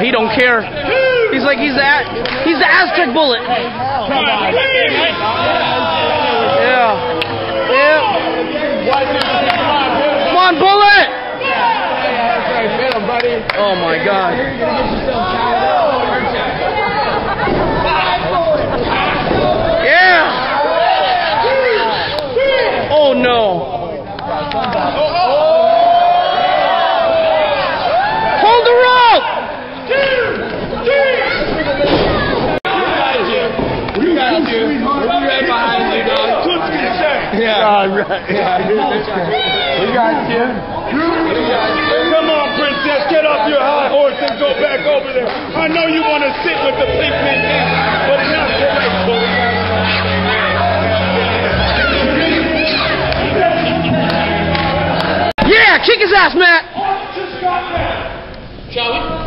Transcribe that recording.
He don't care. He's like he's the Aztec bullet. Yeah. Yeah. Come on, bullet. Oh my God. Yeah. Oh no. Hold the rope. We got you. We'll be right behind you, dog. Yeah. Right. Yeah. We got you. Come on, princess, get off your high horse and go back over there. I know you want to sit with the pink men, but not tonight, boy. Yeah, kick his ass, Matt. Shall we?